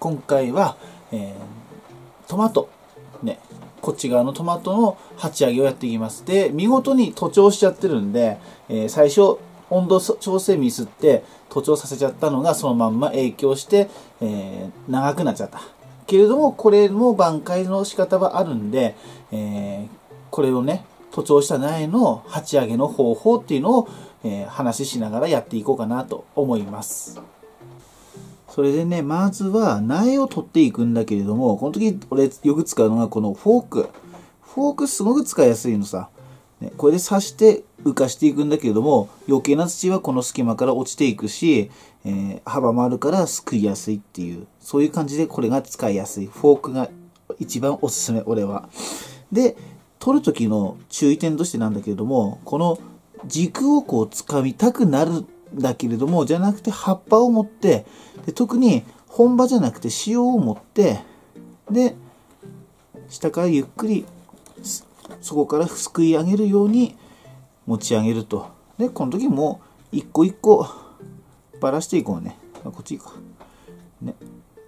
今回は、トマトね、こっち側のトマトの鉢上げをやっていきます。で、見事に徒長しちゃってるんで、最初温度調整ミスって徒長させちゃったのがそのまんま影響して、長くなっちゃった。けれども、これも挽回の仕方はあるんで、これをね、徒長した苗の鉢上げの方法っていうのを、話しながらやっていこうかなと思います。それでね、まずは苗を取っていくんだけれども、この時俺よく使うのがこのフォーク。フォークすごく使いやすいのさ。ね、これで刺して浮かしていくんだけれども、余計な土はこの隙間から落ちていくし、幅もあるからすくいやすいっていう、そういう感じでこれが使いやすい。フォークが一番おすすめ、俺は。で、取る時の注意点としてなんだけれども、この軸をこう掴みたくなるんだけれども、じゃなくて葉っぱを持って、で特に本葉じゃなくて塩を持って、で、下からゆっくりそこからすくい上げるように持ち上げると。で、この時も一個一個ばらしていこうね。こっちいいか。ね。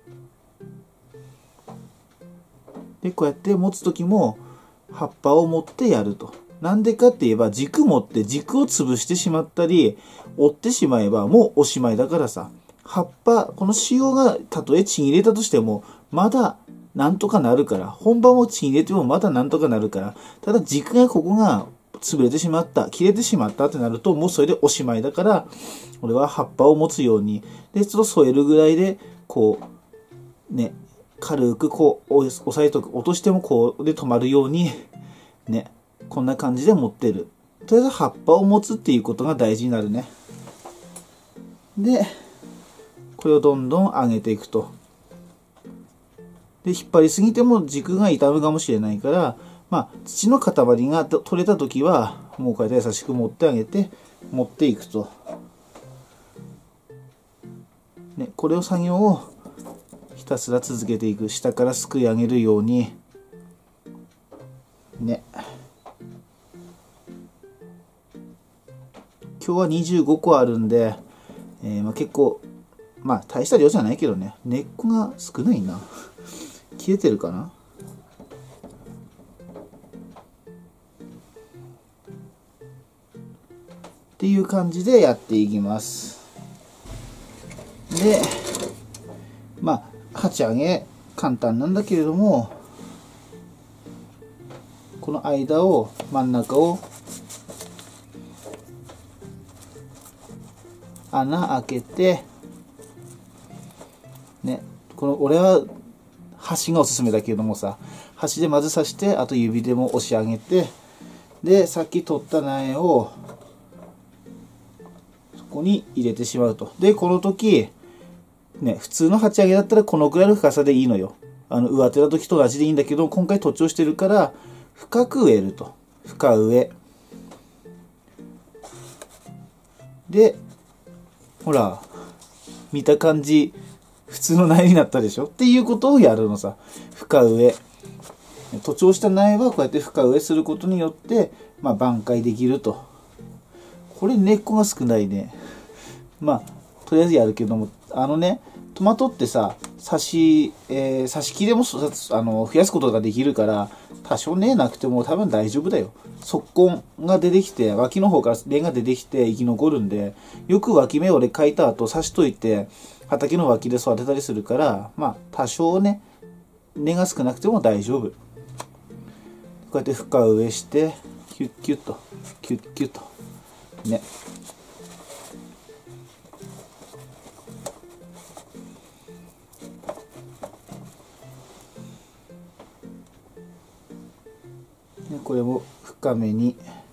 で、こうやって持つ時も葉っぱを持ってやると。なんでかって言えば、軸持って軸を潰してしまったり、折ってしまえばもうおしまいだからさ。葉っぱ、この塩がたとえちぎれたとしても、まだなんとかなるから、本葉もちぎれてもまだなんとかなるから、ただ軸がここが潰れてしまった、切れてしまったってなると、もうそれでおしまいだから、俺は葉っぱを持つように、で、ちょっと添えるぐらいで、こう、ね、軽くこう、押さえとく、落としてもこうで止まるように、ね、こんな感じで持ってる。とりあえず葉っぱを持つっていうことが大事になるね。で、これをどんどん上げていくと。で、引っ張りすぎても軸が傷むかもしれないから、まあ、土の塊が取れた時は、もうこうやって優しく持ってあげて、持っていくと。ね、これを作業をひたすら続けていく。下からすくい上げるように。ね。今日は25個あるんで、まあ、結構、まあ大した量じゃないけどね、根っこが少ないな。切れてるかな。っていう感じでやっていきます。で、まあ鉢上げ簡単なんだけれども、この間を真ん中を穴開けてね、この俺は端がおすすめだけどもさ、端でまず刺して、あと指でも押し上げて、でさっき取った苗をそこに入れてしまうと。でこの時ね、普通の鉢上げだったらこのくらいの深さでいいのよ。植てた時と同じでいいんだけど、今回徒長してるから深く植えると。深植えで、ほら見た感じ普通の苗になったでしょっていうことをやるのさ。深植え、徒長した苗はこうやって深植えすることによって、まあ、挽回できると。これ根っこが少ないね。まあとりあえずやるけども、トマトってさ、刺し木でも増やすことができるから、多少根なくても多分大丈夫だよ。側根が出てきて、脇の方から根が出てきて生き残るんで、よく脇芽俺描いた後刺しといて、畑の脇で育てたりするから、まあ多少ね、根が少なくても大丈夫。こうやって深植えして、キュッキュッと、キュッキュッと。ね。これも深めに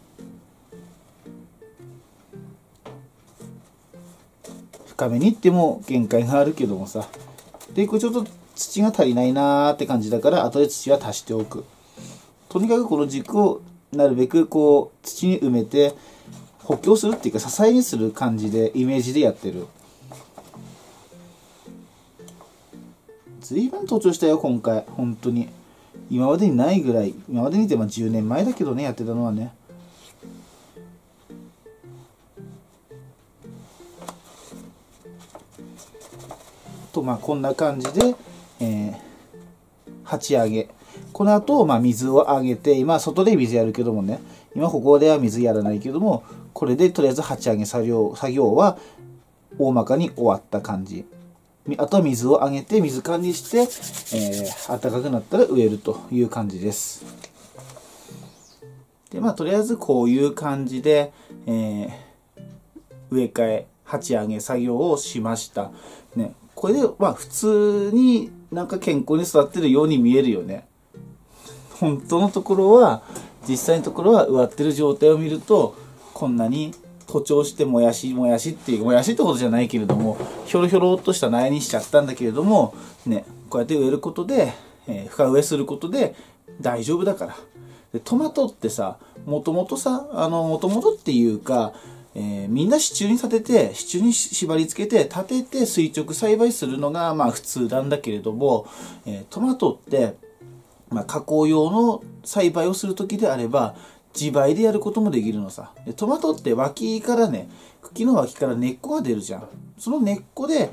っても限界があるけどもさ。でこれちょっと土が足りないなーって感じだから、後で土は足しておく。とにかくこの軸をなるべくこう土に埋めて補強するっていうか支えにする感じでイメージでやってる。随分徒長したよ今回、本当に。今までにないぐらい、今までにって10年前だけどね、やってたのはね。とまあこんな感じで鉢上げ。この後、水をあげて、今外で水やるけどもね、今ここでは水やらないけども、これでとりあえず鉢上げ作業は大まかに終わった感じ。あとは水をあげて、水管理して、暖かくなったら植えるという感じです。で、とりあえずこういう感じで、植え替え、鉢上げ作業をしました。ね、これで、普通になんか健康に育ってるように見えるよね。本当のところは、実際のところは植わってる状態を見ると、こんなに徒長してもやしっていう、もやしってことじゃないけれども、ひょろひょろっとした苗にしちゃったんだけれども、ね、こうやって植えることで、深植えすることで大丈夫だから。でトマトってさ、もともとっていうか、みんな支柱に立てて、支柱に縛り付けて、立てて垂直栽培するのが普通なんだけれども、トマトって、加工用の栽培をするときであれば、自培でやることもできるのさ。でトマトって茎からね、茎の脇から根っこが出るじゃん。その根っこで、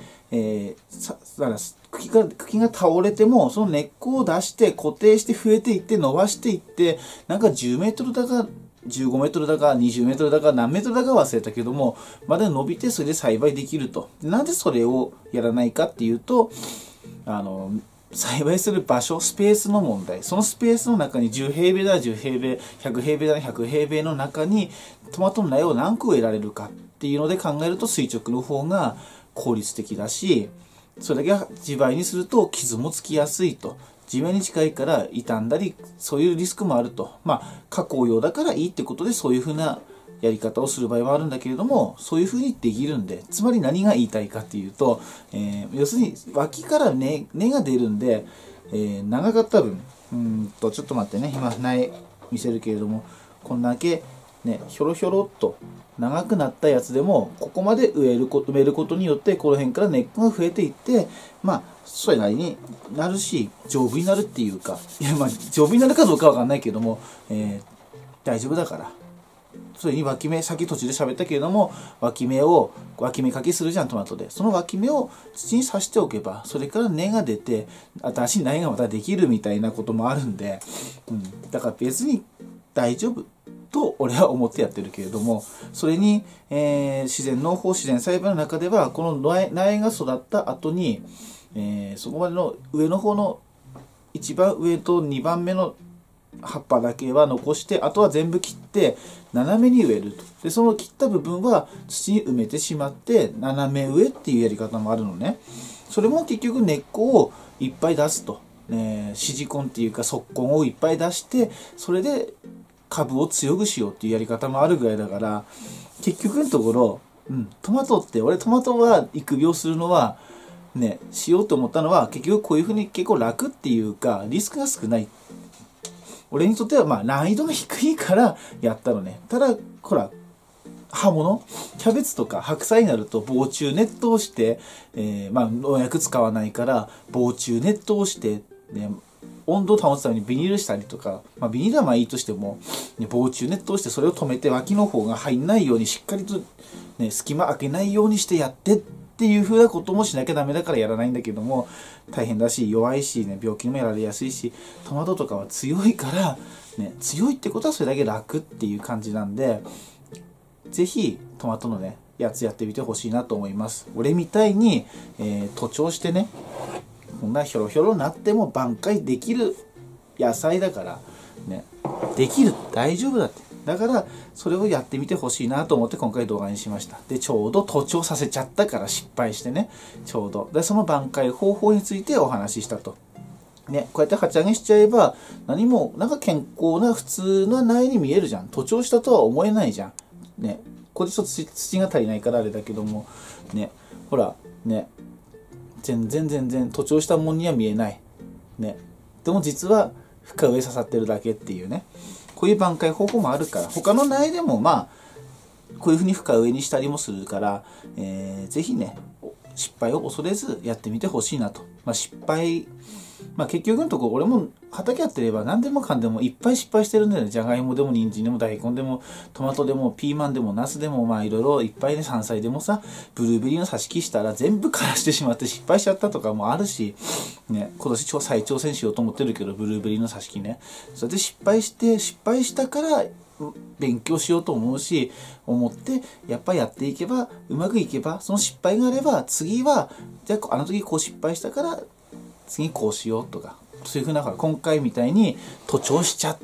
茎が倒れても、その根っこを出して固定して増えていって伸ばしていって、なんか10メートルだか、15メートルだか、20メートルだか、何メートルだか忘れたけども、まだ伸びてそれで栽培できると。なんでそれをやらないかっていうと、栽培する場所、スペースの問題。そのスペースの中に10平米なら10平米、100平米なら100平米の中にトマトの苗を何個植えられるかっていうので考えると垂直の方が効率的だし、それだけ自培にすると傷もつきやすいと。地面に近いから傷んだり、そういうリスクもあると。加工用だからいいってことでそういうふうなやり方をする場合はあるんだけれども、そういうふうにできるんで、つまり何が言いたいかっていうと、要するに脇から根が出るんで、長かった分、ちょっと待ってね、今苗見せるけれども、こんだけね、ひょろひょろっと長くなったやつでも、ここまで植えることによって、この辺から根っこが増えていって、それなりになるし、丈夫になるっていうか、丈夫になるかどうかわかんないけども、大丈夫だから。それに脇芽、さっき途中で喋ったけれども、脇芽かきするじゃん、トマトで。その脇芽を土に刺しておけば、それから根が出て、新しい苗がまたできるみたいなこともあるんで、だから別に大丈夫と俺は思ってやってるけれども、それに、自然栽培の中では、この苗が育った後に、そこまでの上の方の一番上と2番目の葉っぱだけは残して、あとは全部切って斜めに植えると。でその切った部分は土に埋めてしまって斜め植えっていうやり方もあるのね。それも結局根っこをいっぱい出すと、シジコンっていうか側根をいっぱい出して、それで株を強くしようっていうやり方もあるぐらいだから、結局のところ、トマトは育苗するのはしようと思ったのは、結局こういうふうに結構楽っていうかリスクが少ない。俺にとっては難易度が低いからやったのね。ただほら、葉物キャベツとか白菜になると防虫ネットをして、農薬使わないから防虫ネットをして、温度を保つためにビニールしたりとか、ビニールはいいとしても、防虫ネットをしてそれを止めて脇の方が入んないようにしっかりと、隙間開けないようにしてやってっていう風なこともしなきゃダメだからやらないんだけども、大変だし弱いし病気にもやられやすいし、トマトとかは強いから強いってことはそれだけ楽っていう感じなんで、ぜひトマトのやつやってみてほしいなと思います。俺みたいに、徒長してこんなひょろひょろになっても挽回できる野菜だからできる、大丈夫だって。だからそれをやってみてほしいなと思って今回動画にしました。でちょうど徒長させちゃったから失敗してちょうどでその挽回方法についてお話ししたと。こうやって鉢上げしちゃえば何もなんか健康な普通の苗に見えるじゃん。徒長したとは思えないじゃん。これちょっと土が足りないからあれだけどもほら全然徒長したもんには見えないでも実は深植え刺さってるだけっていうこういう挽回方法もあるから、他の苗でもこういうふうに深植えにしたりもするから、ぜひ失敗を恐れずやってみてほしいなと。失敗、結局のところ俺も畑やってれば何でもかんでもいっぱい失敗してるんだよね。じゃがいもでも人参でも大根でもトマトでもピーマンでもナスでもいろいろいっぱい山菜でもさ、ブルーベリーの挿し木したら全部枯らしてしまって失敗しちゃったとかもあるし、 ね、今年再挑戦しようと思ってるけど、ブルーベリーの挿し木ね。それで失敗したから勉強しようと思ってやっぱりやっていけば、うまくいけば、その失敗があれば次はじゃああの時こう失敗したから次こうしようとか、そういうふうな、今回みたいに徒長しちゃった、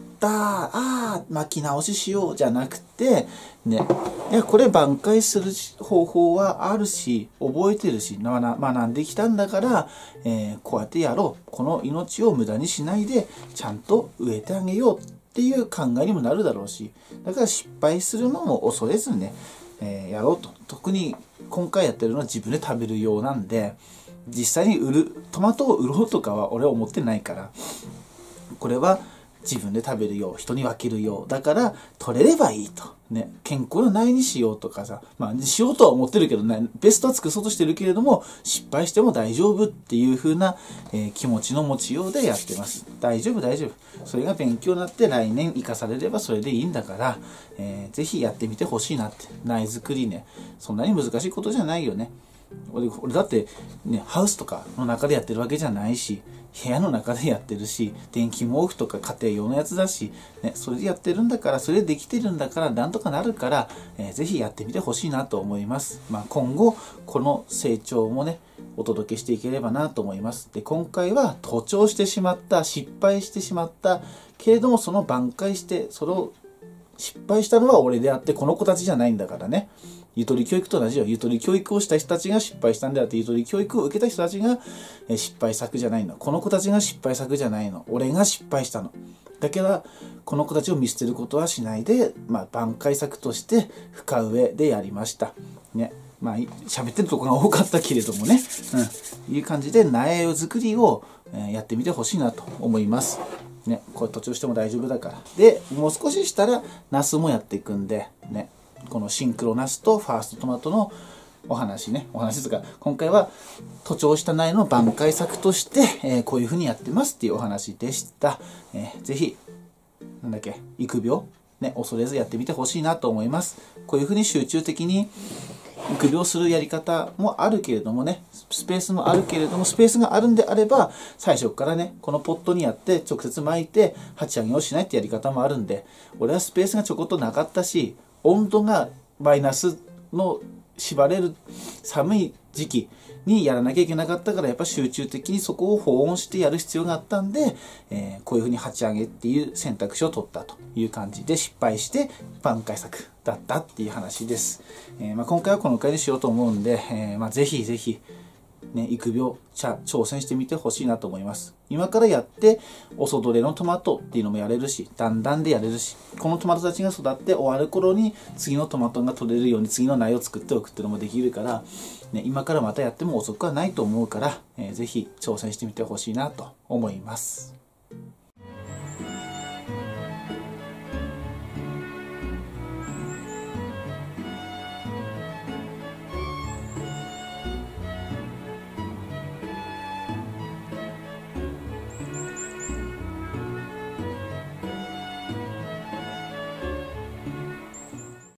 巻き直ししようじゃなくてね、いやこれ挽回する方法はあるし、覚えてるし、学んできたんだから、こうやってやろう、この命を無駄にしないでちゃんと植えてあげようっていう考えにもなるだろうし、だから失敗するのも恐れずね、やろうと。特に今回やってるのは自分で食べるようなんで、実際にトマトを売ろうとかは俺は思ってないから、これは自分で食べるよう、人に分けるようだから取れればいいとね、健康の苗にしようとかさ、しようとは思ってるけどね、ベストは尽くそうとしてるけれども、失敗しても大丈夫っていう風な、気持ちの持ちようでやってます。大丈夫。それが勉強になって来年生かされればそれでいいんだから、ぜひやってみてほしいなって。苗作りね、そんなに難しいことじゃないよね。俺だってね、ハウスとかの中でやってるわけじゃないし、部屋の中でやってるし、電気毛布とか家庭用のやつだし、ね、それでやってるんだから、それでできてるんだから、なんとかなるから、ぜひやってみてほしいなと思います。今後、この成長もね、お届けしていければなと思います。で、今回は徒長してしまった、失敗してしまった、けれどもその挽回して、それを失敗したのは俺であって、この子たちじゃないんだからね。ゆとり教育と同じよ。ゆとり教育をした人たちが失敗したんであって、ゆとり教育を受けた人たちが失敗作じゃないの。この子たちが失敗作じゃないの。俺が失敗したの。だけど、この子たちを見捨てることはしないで、挽回策として深植えでやりました。ね。喋ってるところが多かったけれどもね。いう感じで苗作りをやってみてほしいなと思います。ね。これ途中しても大丈夫だから。で、もう少ししたら、ナスもやっていくんで、ね。このシンクロナスとファーストトマトのお話ですが、今回は徒長した苗の挽回策として、こういうふうにやってますっていうお話でした。ぜひ、育苗、ね、恐れずやってみてほしいなと思います。こういうふうに集中的に育苗するやり方もあるけれどもね、スペースもあるけれども、スペースがあるんであれば、最初からね、このポットにやって直接巻いて鉢上げをしないってやり方もあるんで、俺はスペースがちょこっとなかったし、温度がマイナスの縛れる寒い時期にやらなきゃいけなかったから、やっぱ集中的にそこを保温してやる必要があったんで、こういうふうに鉢上げっていう選択肢を取ったという感じで、失敗して挽回策だったっていう話です。今回はこの回にしようと思うんで、ぜひぜひね、育苗挑戦してみてほしいなと思います。今からやって遅どれのトマトっていうのもやれるし、だんだんでやれるし、このトマトたちが育って終わる頃に次のトマトが取れるように次の苗を作っておくっていうのもできるから、ね、今からまたやっても遅くはないと思うから、ぜひ挑戦してみてほしいなと思います。